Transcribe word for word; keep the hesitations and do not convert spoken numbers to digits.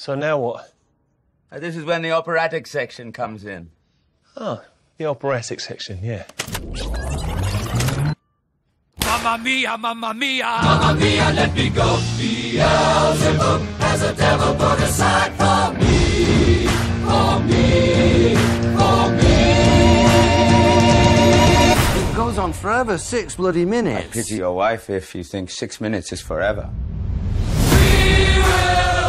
So now what? Uh, this is when the operatic section comes in. Oh, the operatic section, yeah. Mamma mia, mamma mia! Mamma mia, let me go. Beelzebub has a devil put aside for me, for me, for me. It goes on forever, six bloody minutes. I pity your wife if you think six minutes is forever. We will